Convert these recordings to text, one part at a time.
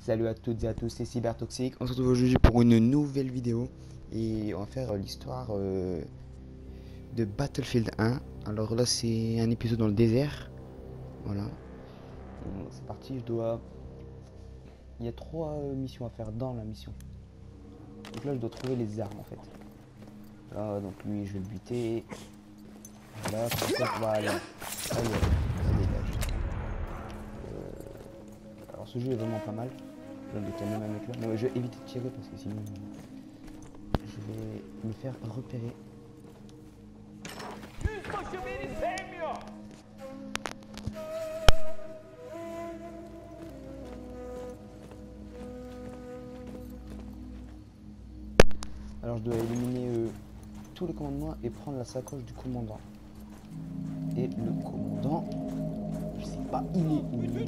Salut à toutes et à tous, c'est Cybertoxique. On se retrouve aujourd'hui pour une nouvelle vidéo et on va faire l'histoire de Battlefield 1. Alors là, c'est un épisode dans le désert. Voilà. C'est parti, il y a 3 missions à faire dans la mission. Donc là, je dois trouver les armes en fait. Là, donc lui, je vais le buter. Voilà, comme ça, on va aller. Allez, ça dégage. Alors ce jeu est vraiment pas mal. Je viens de calmer un mec là. Non, je vais éviter de tirer parce que sinon je vais me faire repérer. Alors je dois éliminer tous les commandements et prendre la sacoche du commandant. Et le commandant, je sais pas, il est où? Il y a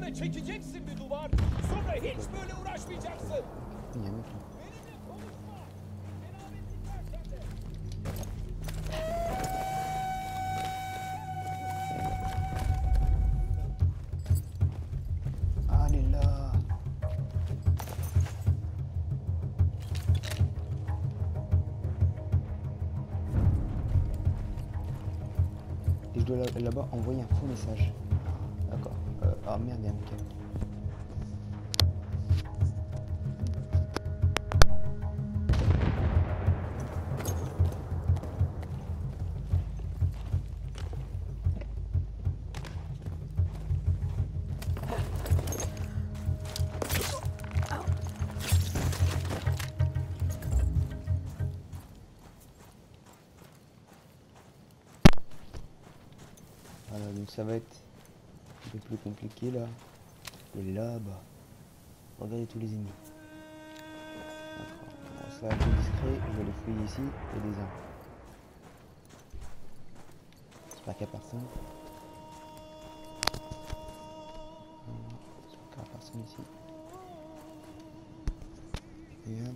un mec là. Allez là. Et je dois là-bas envoyer un faux message. D'accord. Ah merde, il y a un mec. Voilà, donc ça va être un peu plus compliqué là. Et là-bas, regardez tous les ennemis. D'accord. Bon, ça va être discret, je vais les fouiller ici et des armes. J'espère qu'il n'y a personne. J'espère qu'il n'y a personne ici. Regarde.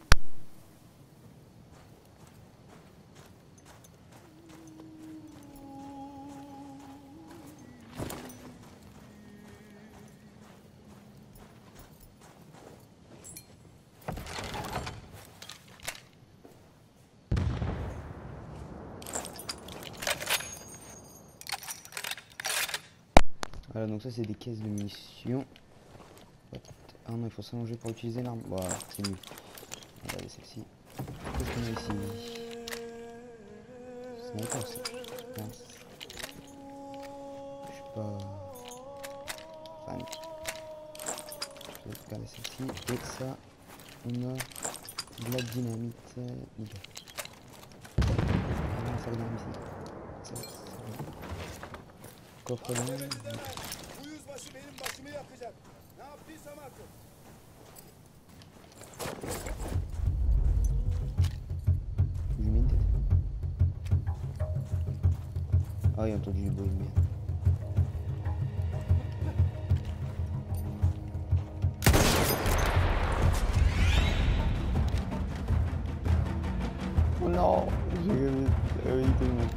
Voilà, donc ça c'est des caisses de munitions. Ah non, il faut s'allonger pour utiliser l'arme. Voilà, c'est mieux. Regardez celle-ci. Qu'est-ce qu'on a ici? Sniper, ça, je pense. Je suis pas fan. Je vais regarder celle-ci. Et ça, on a de la dynamite. Nickel. Ah, ça va dans ici. Ça, coffre là. Je lui mets une tête. Ah, il a entendu du bruit de merde. Oh non, j'ai évité le mec.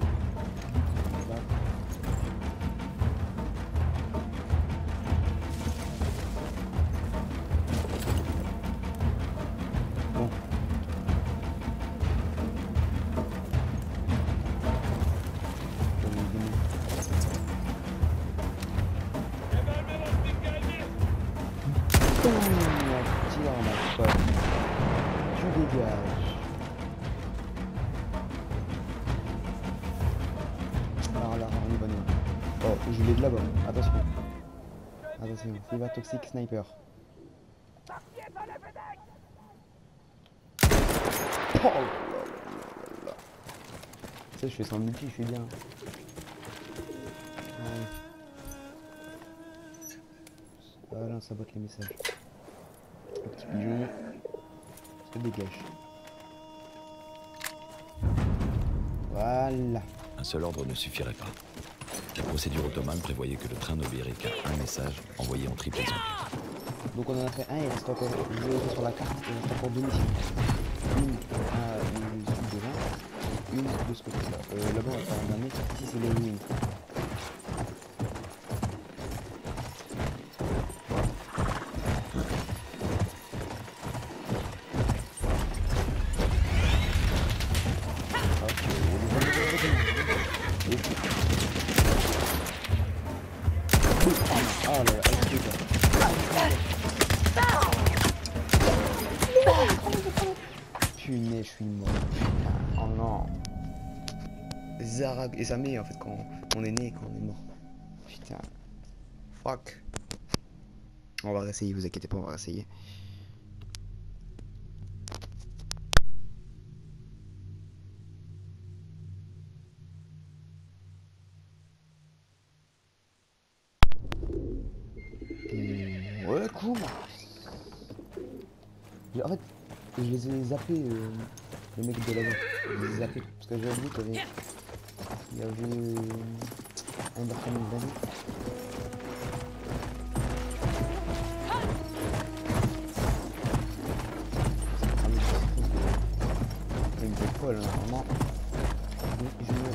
Tu dégages. Alors là, on est bon. Oh, je l'ai de là-bas. Attention. Attention, Cybertoxique sniper. Oh là là là là. Ça, je fais sans multi, je suis bien. Ouais. Voilà, on sabote les messages. Le petit pigeon se dégage. Voilà. Un seul ordre ne suffirait pas. La procédure ottomane prévoyait que le train n'obéirait qu'à un message envoyé en triple exemple. Donc on en a fait un, il reste encore, je vais sur la carte, il reste encore 2 missions. Une à sud devant, une de ce côté-là. Là-bas on va faire un dernier, ici c'est les ruines. je suis mort. Putain, oh non. Zarag. Et ça met en fait quand on est né et quand on est mort. Putain. Fuck. On va réessayer, vous inquiétez pas, on va réessayer. Ouais, cool. En fait, je les ai zappés, les mecs de là-bas. Je les ai zappés parce que j'ai oublié qu'il y avait un Darkman Bandit. Il me fait quoi là, normalement? Je me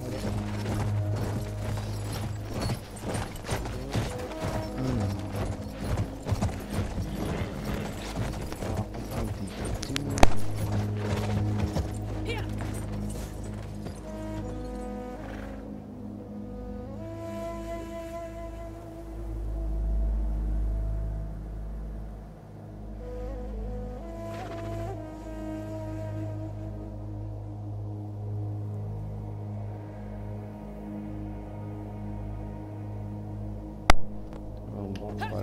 bon, voilà.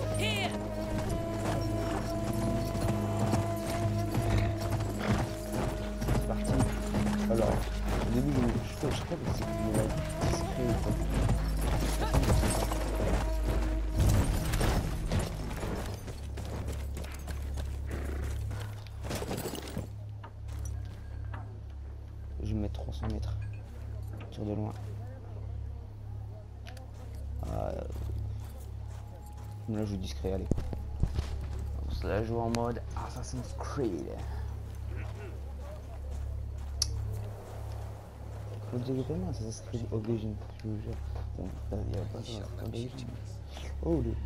C'est parti. Alors, au début, je sais pas si c'est secret ou pas. Je vais me mettre 300 mètres. Tire de loin. Là, je joue discret, allez. On se la joue en mode Assassin's Creed. Faut le dire tellement Assassin's Creed Origins, je vous jure. Il y a pas ça, Origins. Oh, le...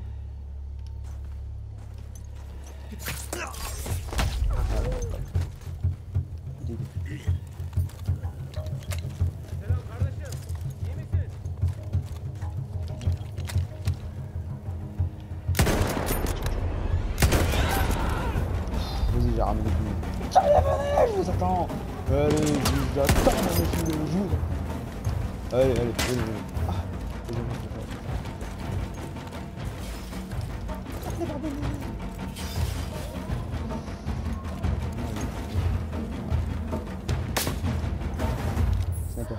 Vas-y, j'ai ramené tout. Je vous attends. Allez, je vous attends, monsieur le jour. Allez. Ah, sniper.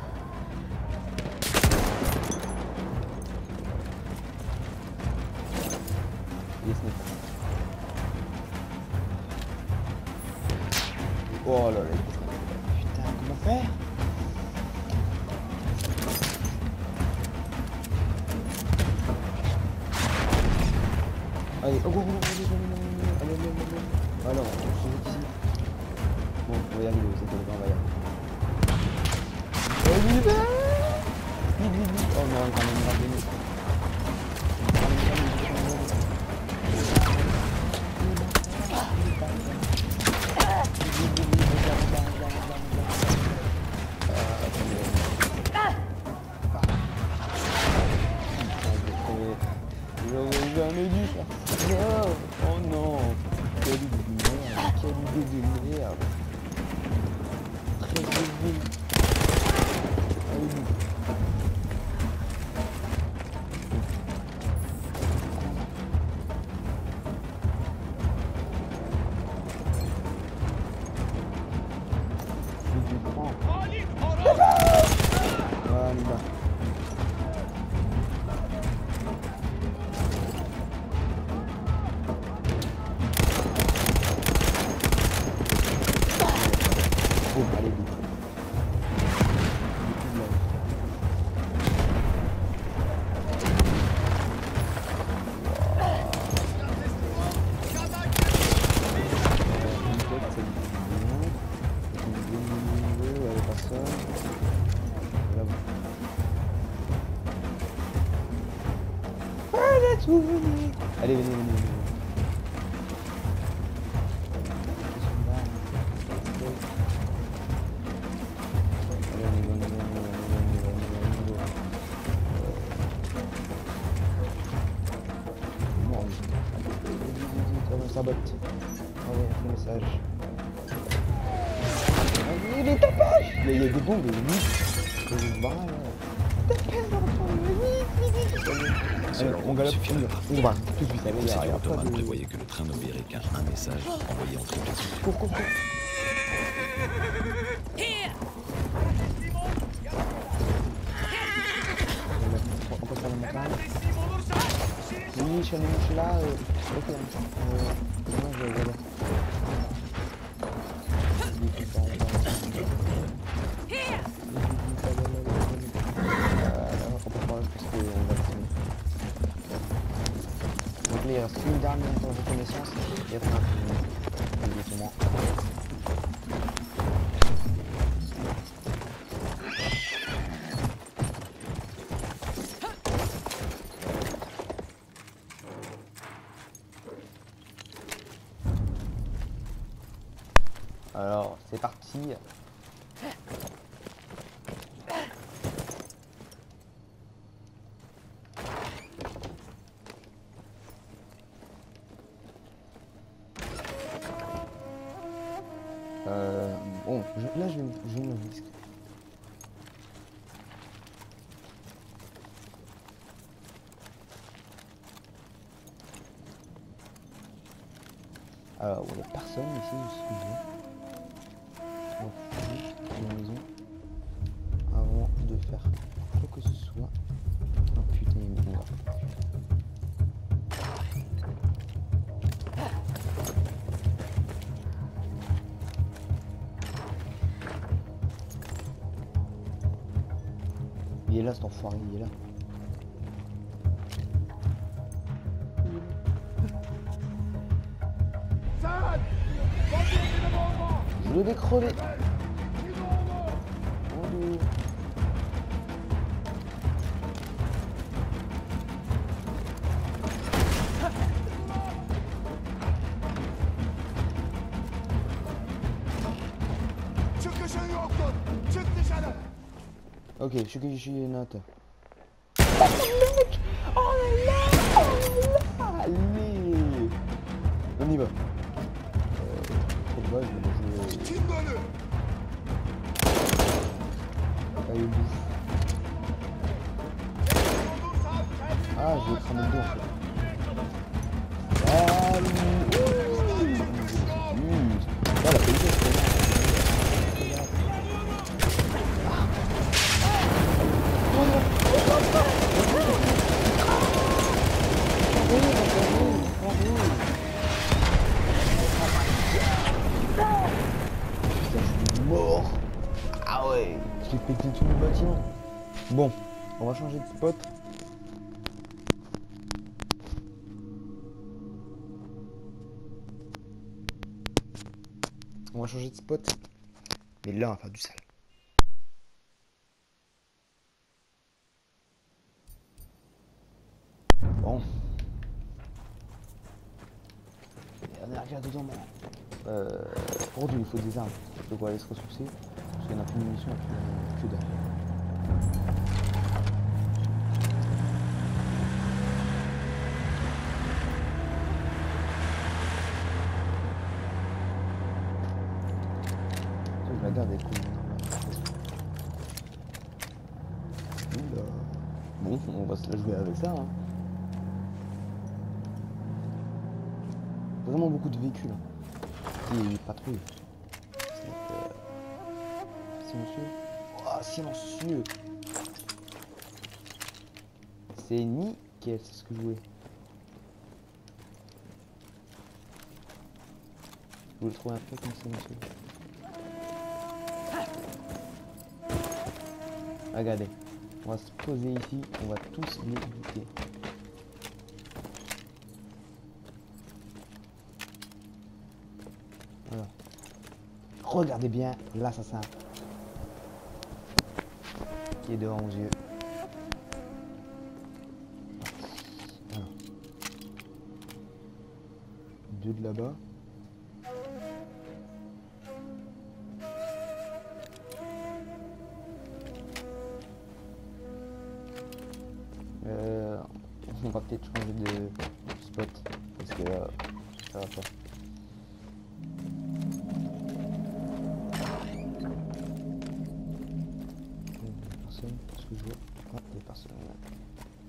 Il est sniper. Oh là là, putain, comment faire? Allez, oh, allez. Alors, on se met ici. Bon, on va y arriver, vous inquiétez pas, on va y arriver. Vite. Oh non, quand même, j'aurais jamais dû faire ça. Oh non, quelle idée de merde. Très bien. Allez, venez. Ça botte. Ah ouais, le message. Il est tapage. Il y a des bombes, vite. On galope, on va tout de suite. La procédure ottomane prévoyait que le train n'enverrait qu'un message envoyé en triple suite. Cours. On passe par la montagne. Oui, je suis allé moucher là. Ok. Moi, je vais aller. Donc là, il reste une dernière reconnaissance et après on finit doucement. Alors, c'est parti. Bon, là je vais me risque. Alors, il n'y a personne ici, je suis bien. On va fouiller la maison avant de faire quoi que ce soit. Oh putain, il y a une bombe. Il est là cet enfoiré, il est là. Je vais crever. Ok, je suis note. Oh là là. Allez. On y va. Trop de base, je vais jouer. Allez, bouffe. Ah, je vais cramer le dos en fait. Allez. Ah, la police, c'est bien. Mort. Ah ouais, j'ai pété tout le bâtiment. Bon, on va changer de spot. On va changer de spot. Mais là, on va faire du sale. Bon. On est arrivé à dedans maintenant. Aujourd'hui, il faut des armes. Donc on va aller se ressourcer. Parce qu'il n'y en a plus de munitions, plus d'armes. Je la garde avec bon, on va se la jouer avec ça. Hein. Vraiment beaucoup de véhicules. Il y a une patrouille. Silencieux. Oh, silencieux. C'est nickel, c'est ce que je voulais. Je voulais trouver un peu comme silencieux. Regardez, on va se poser ici, on va tous les buter. Voilà. Regardez bien l'assassin qui est devant vos yeux. Voilà. Deux de là-bas. On va peut-être changer de spot parce que ça va pas.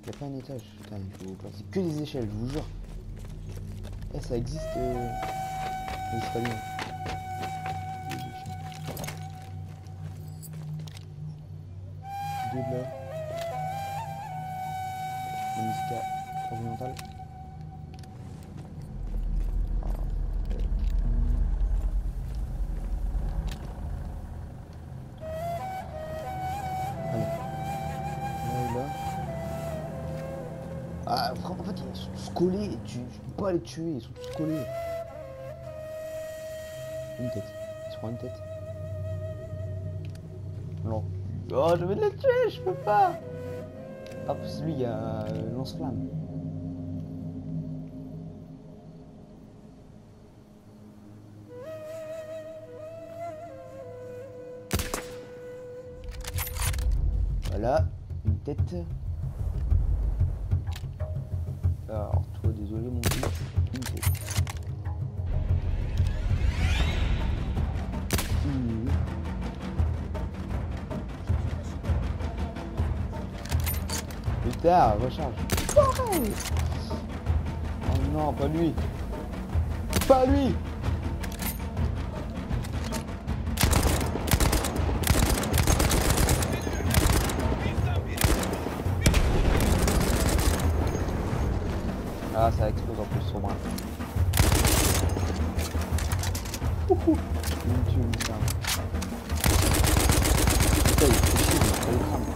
n'y a pas un étage. Putain, il faut passer que des échelles, je vous jure. Eh, ça existe les escaliers. Deux de là. La musique orientale. Ah, en fait, ils sont tous collés, tu peux pas les tuer, ils sont tous collés. Une tête, il se prend une tête. Non. Oh, je vais les tuer, je peux pas. Ah, parce que lui, il y a lance-flamme. Voilà, une tête. Alors, toi, désolé, mon fils, une tête. Putain, recharge. Oh non, pas lui. Pas lui. Ah, ça explose en plus sur moi. Il me tue, ça. Putain, il fait chier, ça les crame.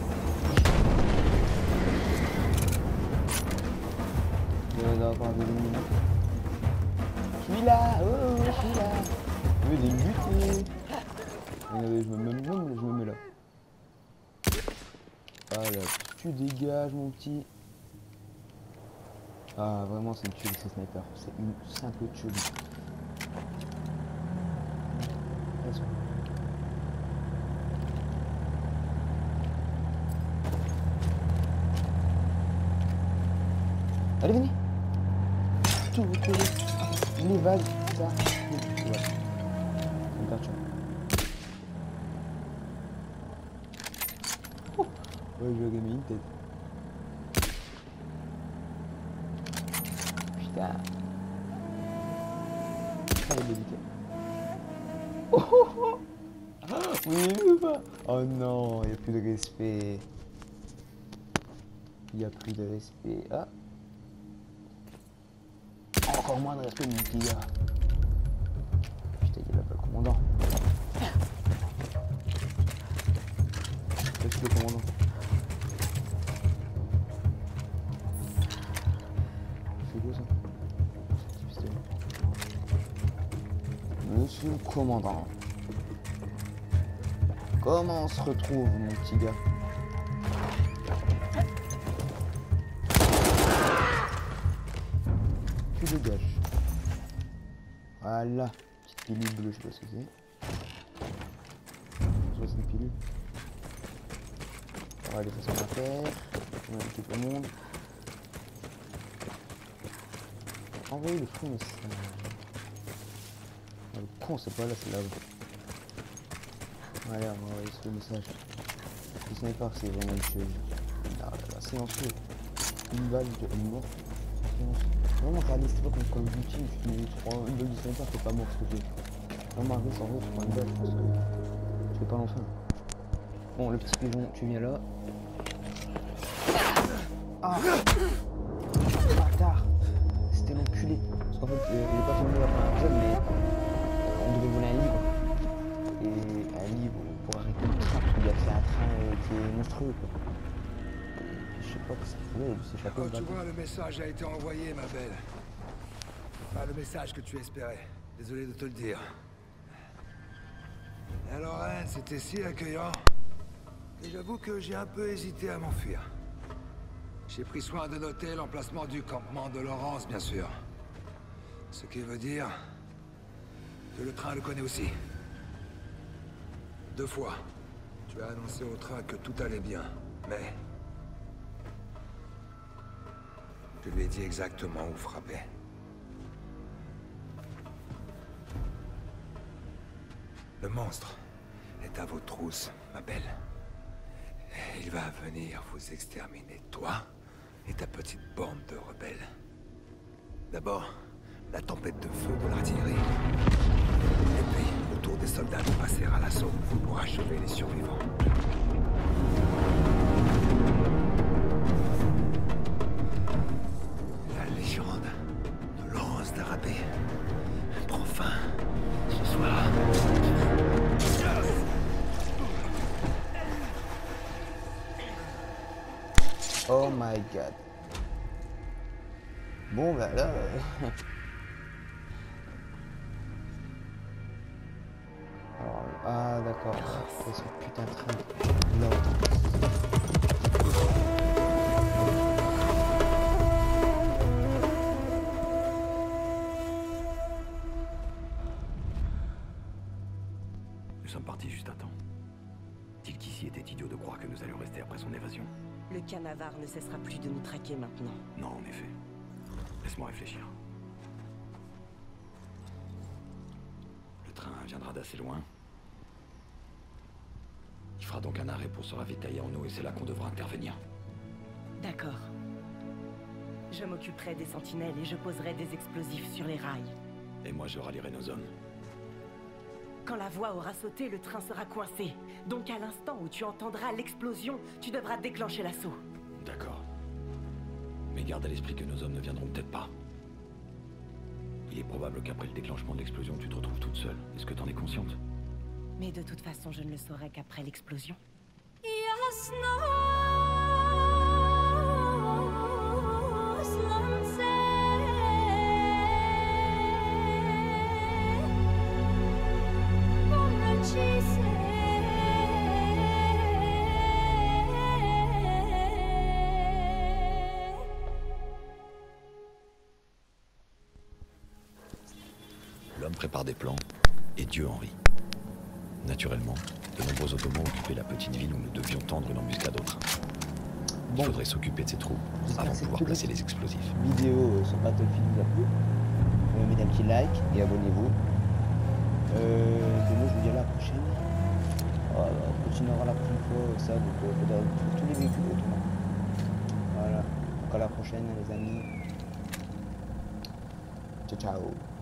Il y en a encore des ennemis. Je suis là, oh, je suis là. Je vais les buter. Regardez, je me mets là. Ah là, tu dégages, mon petit. Ah, vraiment, c'est une tuerie, ces snipers. C'est une simple tuerie. Allez, venez. Tout, les vagues, ça. Ouais. Ça me perturbe. Oh. Ouais, je vais gagner une tête. Putain. Ça va être délicat. Oh, oh, oh. Oui, oh non, il n'y a plus de respect. Il n'y a plus de respect. Ah. Encore moins de respect, mon petit gars. Putain, il est là-bas, le commandant. Qu'est-ce que le commandant? C'est beau ça. Monsieur le commandant. Comment on se retrouve, mon petit gars? Tu dégages. Voilà. Petite pilule bleue, je sais pas ce que c'est. Je vois c'est une pilule. On va les façons à faire. On va tout le monde. Envoyer le fond, mais c'est... Le con, c'est pas là, c'est là-haut. Allez, on va envoyer ce message. Le sniper, c'est vraiment une chose. Silencieux. Une balle de mort. Vraiment, regardez, c'était pas comme Call of Duty, tu prends une balle du sniper, t'es pas mort, s'il te plaît. Vraiment, arrive sans tu prends une balle, je pense que tu fais pas l'enfant. Bon, le petit pigeon, tu viens là. Ah, bâtard. C'était l'enculé. Parce qu'en fait, j'ai pas filmé la première épisode, mais on devait voler un livre. Et un livre pour arrêter le train, parce qu'il a fait un train qui est monstrueux, quoi. Je sais pas ce qu'il voulait, il s'échappait. Oh, tu vois, le message a été envoyé, ma belle. Pas le message que tu espérais. Désolé de te le dire. Et alors, Anne, c'était si accueillant. Et j'avoue que j'ai un peu hésité à m'enfuir. J'ai pris soin de noter l'emplacement du campement de Laurence, bien sûr. Ce qui veut dire que le train le connaît aussi. 2 fois, tu as annoncé au train que tout allait bien, mais... je lui ai dit exactement où frapper. Le monstre est à vos trousses, ma belle. Il va venir vous exterminer, toi et ta petite bande de rebelles. D'abord, la tempête de feu de l'artillerie. Et puis, le tour des soldats de passer à l'assaut pour achever les survivants. La légende de Laurence d'Arabie prend fin ce soir. Oh my god. Bon bah là... Alors, ah d'accord, c'est ce putain de train. Là, Nous sommes partis juste à temps. Dit qu'ici était idiot de croire que nous allions rester après son évasion. Le Canavar ne cessera plus de nous traquer maintenant. Non, en effet. Laisse-moi réfléchir. Le train viendra d'assez loin. Il fera donc un arrêt pour se ravitailler en eau et c'est là qu'on devra intervenir. D'accord. Je m'occuperai des sentinelles et je poserai des explosifs sur les rails. Et moi je rallierai nos hommes. Quand la voie aura sauté, le train sera coincé. Donc à l'instant où tu entendras l'explosion, tu devras déclencher l'assaut. D'accord. Mais garde à l'esprit que nos hommes ne viendront peut-être pas. Il est probable qu'après le déclenchement de l'explosion, tu te retrouves toute seule. Est-ce que t'en es consciente? Mais de toute façon, je ne le saurai qu'après l'explosion. L'homme prépare des plans, et Dieu en rit. Naturellement, de nombreux Ottomans occupaient la petite ville où nous devions tendre une embuscade au train. Il bon, faudrait s'occuper de ces troupes j'espère avant que de cette pouvoir placer les explosifs. vidéo sur Battlefield vous a plu. Mettez un petit like et abonnez-vous. De moi je vous dis à la prochaine. Voilà, on continuera la prochaine fois ça, donc pour tous les véhicules ottomans. Voilà, donc à la prochaine les amis. Ciao ciao.